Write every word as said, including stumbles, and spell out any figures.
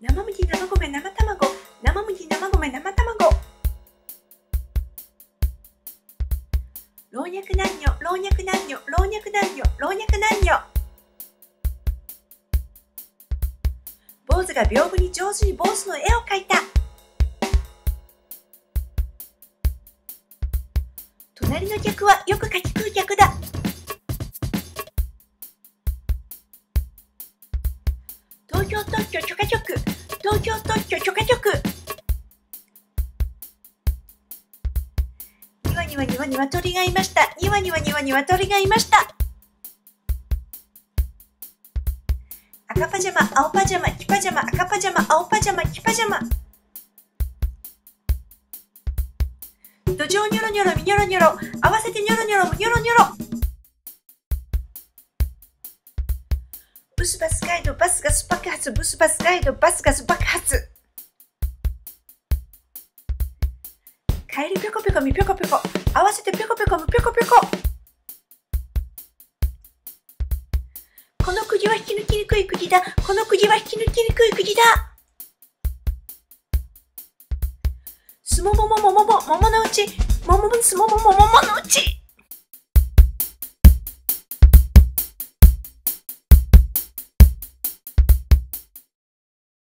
生麦、生米、生卵。生麦、生米、生卵。老若男女、老若男女、老若男女、老若男女。坊主が屏風に上手に坊主の絵を描いた。隣の客はよくかき食う客だ。東京特許許可局、東京特許許可局。にわにわにわにわ鳥がいました。にわにわにわにわ鳥がいました。赤パジャマ、青パジャマ、黄パジャマ、赤パジャマ、青パジャマ、黄パジャマ。土壌ニョロニョロミニョロニョロ、合わせてニョロニョロニョロニョロ。ブスバスガイド、バスガス爆発、ブスバスガイド、バスガス爆発。カエルぴょこぴょこみぴょこぴょこ、合わせてぴょこぴょこむぴょこぴょこ。この釘は引き抜きにくい釘だ。この釘は引き抜きにくい釘だ。すもももももももものうち、もももすももももものうち。